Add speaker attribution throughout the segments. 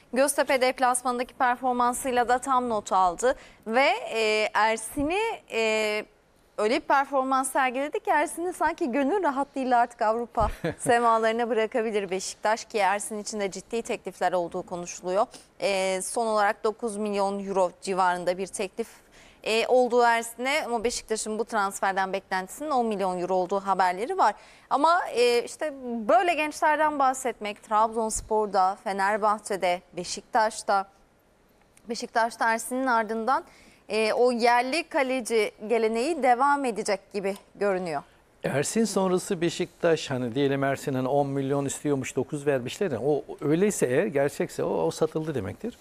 Speaker 1: Göztepe deplasmanındaki performansıyla da tam not aldı. Ve Ersin'i öyle bir performans sergiledi ki Ersin'i sanki gönül rahatlığıyla artık Avrupa semalarına bırakabilir Beşiktaş, ki Ersin için de ciddi teklifler olduğu konuşuluyor. Son olarak 9 milyon euro civarında bir teklif olduğu Ersin'e, ama Beşiktaş'ın bu transferden beklentisinin 10 milyon euro olduğu haberleri var. Ama işte böyle gençlerden bahsetmek Trabzonspor'da, Fenerbahçe'de, Beşiktaş'ta Ersin'in ardından o yerli kaleci geleneği devam edecek gibi görünüyor.
Speaker 2: Ersin sonrası Beşiktaş, hani diyelim Ersin hani 10 milyon istiyormuş, 9 vermişler. O öyleyse, eğer gerçekse o satıldı demektir.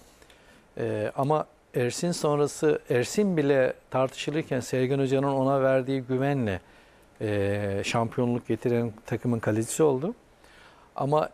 Speaker 2: Ama Ersin sonrası, Ersin bile tartışılırken Sergen Hoca'nın ona verdiği güvenle şampiyonluk getiren takımın kalecisi oldu. Ama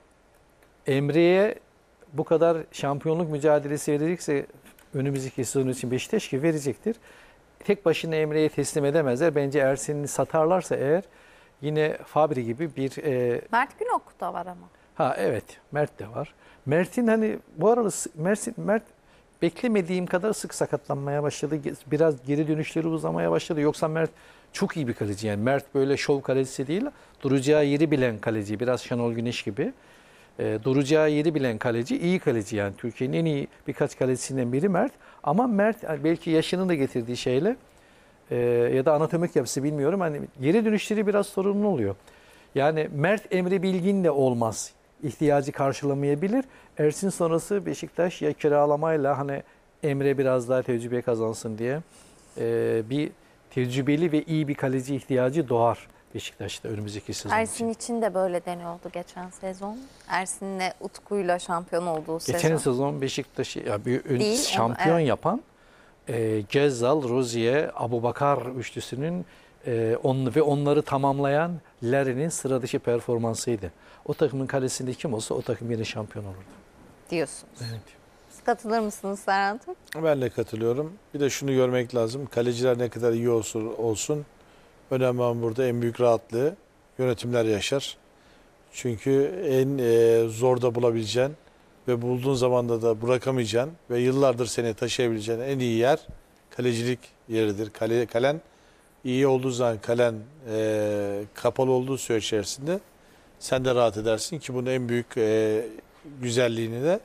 Speaker 2: Emre'ye bu kadar şampiyonluk mücadelesi verecekse önümüzdeki sezon için Beşiktaş ki verecektir. Tek başına Emre'ye teslim edemezler. Bence Ersin'i satarlarsa eğer, yine Fabri gibi bir...
Speaker 1: Mert Günok da var ama.
Speaker 2: Ha evet, Mert de var. Mert'in hani bu arada Mert beklemediğim kadar sık sakatlanmaya başladı. Biraz geri dönüşleri uzamaya başladı. Yoksa Mert çok iyi bir kaleci. Yani Mert böyle şov kalecisi değil. Duracağı yeri bilen kaleci. Biraz Şenol Güneş gibi. Duracağı yeri bilen kaleci. İyi kaleci yani. Türkiye'nin en iyi birkaç kalecisinden biri Mert. Ama Mert belki yaşının da getirdiği şeyle ya da anatomik yapısı bilmiyorum. Hani geri dönüşleri biraz sorunlu oluyor. Yani Mert Emre Bilgin de olmaz. İhtiyacı karşılamayabilir. Ersin sonrası Beşiktaş ya kiralamayla, hani Emre biraz daha tecrübe kazansın diye bir tecrübeli ve iyi bir kaleci ihtiyacı doğar Beşiktaş'ta önümüzdeki sezon
Speaker 1: Ersin için de böyle deniyordu geçen sezon. Ersin'le Utku'yla şampiyon olduğu sezon.
Speaker 2: Geçen sezon Beşiktaş'ı
Speaker 1: Değil,
Speaker 2: şampiyon
Speaker 1: evet.
Speaker 2: yapan Gezzal, Rozier, Abubakar üçlüsünün ve onları tamamlayan Larry'nin sıra dışı performansıydı. O takımın kalesinde kim olsa o takım yine şampiyon olurdu.
Speaker 1: Diyorsunuz.
Speaker 2: Evet.
Speaker 1: Siz katılır mısınız Serhan?
Speaker 3: Ben de katılıyorum. Bir de şunu görmek lazım. Kaleciler ne kadar iyi olsun. Önemli olan burada en büyük rahatlığı yönetimler yaşar. Çünkü en zorda bulabileceğin ve bulduğun zamanda da bırakamayacağın ve yıllardır seni taşıyabileceğin en iyi yer kalecilik yeridir. Kalen iyi olduğu zaman, kalen kapalı olduğu süre içerisinde sen de rahat edersin ki bunun en büyük güzelliğini de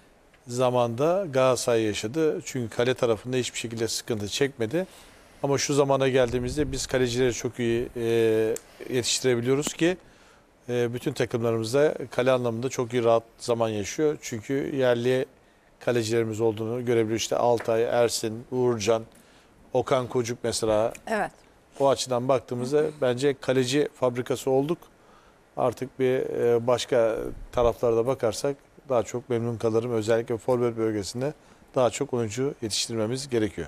Speaker 3: zamanda Galatasaray yaşadı. Çünkü kale tarafında hiçbir şekilde sıkıntı çekmedi. Ama şu zamana geldiğimizde biz kalecileri çok iyi yetiştirebiliyoruz ki bütün takımlarımızda kale anlamında çok iyi rahat zaman yaşıyor. Çünkü yerli kalecilerimiz olduğunu görebiliyoruz. İşte Altay, Ersin, Uğurcan, Okan Kocuk mesela.
Speaker 1: Evet.
Speaker 3: O açıdan baktığımızda bence kaleci fabrikası olduk. Artık bir başka taraflarda bakarsak daha çok memnun kalırım. Özellikle forvet bölgesinde daha çok oyuncu yetiştirmemiz gerekiyor.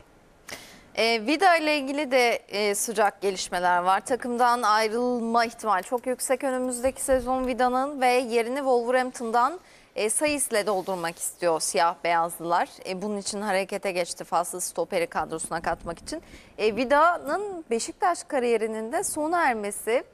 Speaker 1: Vida ile ilgili de sıcak gelişmeler var. Takımdan ayrılma ihtimali çok yüksek önümüzdeki sezon Vida'nın ve yerini Wolverhampton'dan Saïs'le doldurmak istiyor siyah beyazlılar. Bunun için harekete geçti faslı stoperi kadrosuna katmak için. Vida'nın Beşiktaş kariyerinin de sona ermesi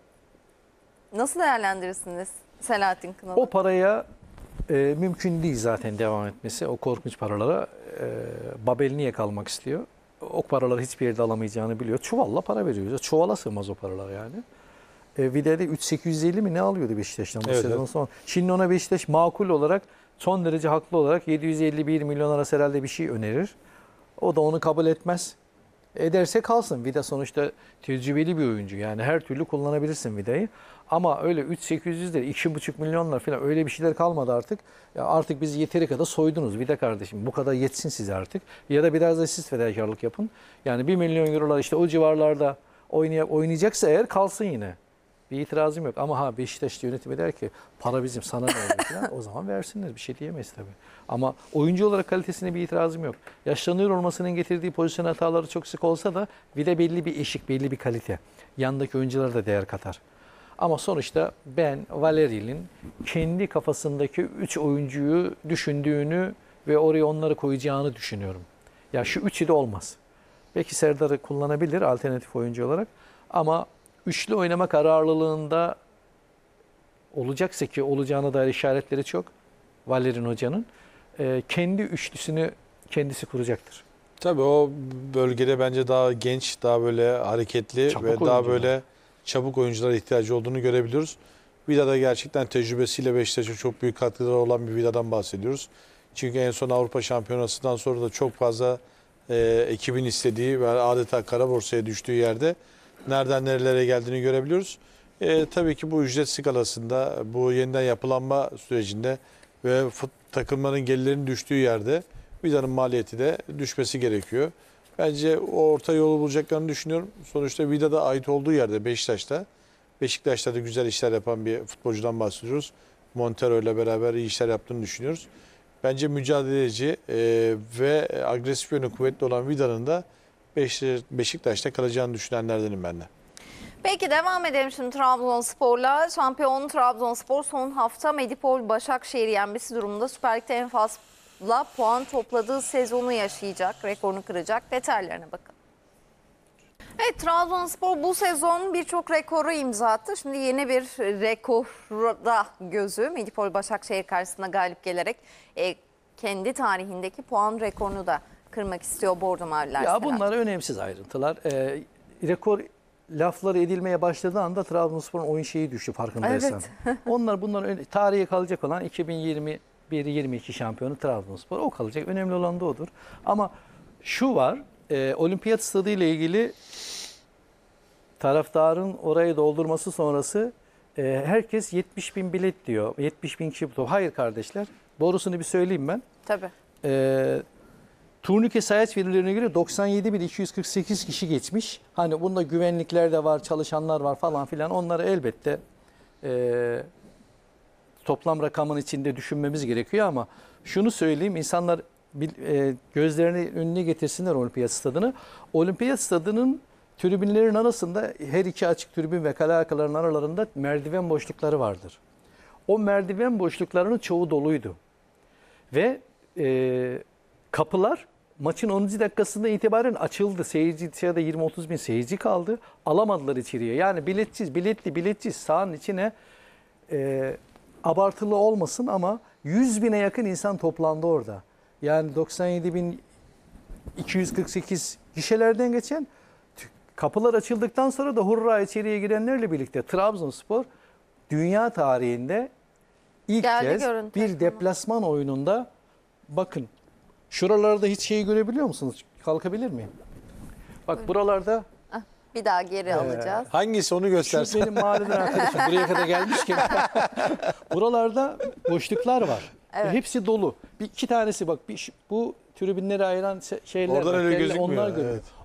Speaker 1: nasıl değerlendirirsiniz Selahattin Kınalı?
Speaker 2: O paraya mümkün değil zaten devam etmesi. O korkunç paralara Babel niye kalmak istiyor? O paraları hiçbir yerde alamayacağını biliyor. Çuvalla para veriyoruz. Çuvala sığmaz o paralar yani. Vida'da 3.850 mi ne alıyordu Beşiktaş'tan bu sezon son. Şimdi ona Beşiktaş makul olarak, son derece haklı olarak 751 milyon arası herhalde bir şey önerir. O da onu kabul etmez. Ederse kalsın. Vida sonuçta tecrübeli bir oyuncu. Yani her türlü kullanabilirsin Vida'yı. Ama öyle 3.800 lira, 2,5 milyonlar falan öyle bir şeyler kalmadı artık. Ya artık bizi yeteri kadar soydunuz Vida kardeşim. Bu kadar yetsin size artık. Ya da biraz da siz fedakarlık yapın. Yani 1 milyon eurolar işte o civarlarda oynayacaksa eğer kalsın yine. Bir itirazım yok. Ama Beşiktaş yönetimi der ki para bizim, sana ne oldu falan, o zaman versinler. Bir şey diyemeyiz tabii. Ama oyuncu olarak kalitesine bir itirazım yok. Yaşlanıyor olmasının getirdiği pozisyon hataları çok sık olsa da Vida belli bir eşik, belli bir kalite. Yandaki oyunculara da değer katar. Ama sonuçta ben Valeri'nin kendi kafasındaki 3 oyuncuyu düşündüğünü ve oraya onları koyacağını düşünüyorum. Ya şu üçü de olmaz. Belki Serdar'ı kullanabilir alternatif oyuncu olarak ama üçlü oynama kararlılığında olacaksa, ki olacağına dair işaretleri çok Valerian Hoca'nın. kendi üçlüsünü kendisi kuracaktır.
Speaker 3: Tabii o bölgede bence daha genç, daha böyle hareketli
Speaker 2: Çabuk
Speaker 3: ve daha
Speaker 2: oyuncular.
Speaker 3: böyle çabuk oyunculara ihtiyacı olduğunu görebiliyoruz. Vida'da gerçekten tecrübesiyle Beşiktaş'a çok büyük katkıları olan bir Vida'dan bahsediyoruz. Çünkü en son Avrupa Şampiyonası'ndan sonra da çok fazla ekibin istediği ve adeta kara borsaya düştüğü yerde nereden nerelere geldiğini görebiliyoruz. Tabii ki bu ücret skalasında, bu yeniden yapılanma sürecinde ve takımların gelirlerinin düştüğü yerde Vida'nın maliyeti de düşmesi gerekiyor. Bence o orta yolu bulacaklarını düşünüyorum. Sonuçta Vida'da ait olduğu yerde Beşiktaş'ta da güzel işler yapan bir futbolcudan bahsediyoruz. Montero ile beraber iyi işler yaptığını düşünüyoruz. Bence mücadeleci ve agresif yönü kuvvetli olan Vida'nın da Beşiktaş'ta kalacağını düşünenlerdenim ben de.
Speaker 1: Peki devam edelim şimdi Trabzonspor'la. Şampiyon Trabzonspor son hafta Medipol Başakşehir'i yenmesi durumunda Süper Lig'de en fazla puan topladığı sezonu yaşayacak, rekorunu kıracak. Detaylarına bakın. Evet, Trabzonspor bu sezon birçok rekoru imza attı. Şimdi yeni bir rekora gözü Medipol Başakşehir karşısında galip gelerek kendi tarihindeki puan rekorunu da kırmak istiyor Bordo Mavililer.
Speaker 2: Ya bunlar önemsiz ayrıntılar. Rekor lafları edilmeye başladığı anda Trabzonspor'un oyun şeyi düştü farkındaysan.
Speaker 1: Evet.
Speaker 2: Bunlar tarihe kalacak olan 2021-22 şampiyonu Trabzonspor. O kalacak. Önemli olan da odur. Ama şu var. Olimpiyat stadı ile ilgili taraftarın orayı doldurması sonrası herkes 70 bin bilet diyor. 70 bin kişi. Hayır kardeşler. Doğrusunu bir söyleyeyim ben.
Speaker 1: Tabii.
Speaker 2: Turnike sayaç verilerine göre 97.248 kişi geçmiş. Hani bunda güvenlikler de var, çalışanlar var falan filan. Onları elbette toplam rakamın içinde düşünmemiz gerekiyor ama şunu söyleyeyim, insanlar gözlerini önüne getirsinler Olimpiyat Stadı'nı. Olimpiyat Stadı'nın tribünlerin arasında her iki açık tribün ve kale arkalarının aralarında merdiven boşlukları vardır. O merdiven boşluklarının çoğu doluydu. Ve kapılar maçın 10. dakikasında itibaren açıldı. Seyirci dışarıda 20-30 bin seyirci kaldı. Alamadılar içeriye. Yani biletçi sahanın içine abartılı olmasın ama 100 bine yakın insan toplandı orada. Yani 97.248 gişelerden geçen, kapılar açıldıktan sonra da hurra içeriye girenlerle birlikte Trabzonspor dünya tarihinde ilk kez bir deplasman oyununda, bakın şuralarda hiç şeyi görebiliyor musunuz? Kalkabilir miyim? Bak buralarda.
Speaker 1: Bir daha geri alacağız.
Speaker 3: Hangisi onu göstersin?
Speaker 2: Şu benim mahalleden arkadaşım buraya kadar gelmişken. Buralarda boşluklar var.
Speaker 1: Evet.
Speaker 2: Hepsi dolu. Bir iki tanesi bak bu tribünleri ayıran şeyler.
Speaker 3: Oradan öyle gözükmüyor.
Speaker 2: Onlar görünüyor.
Speaker 3: Evet.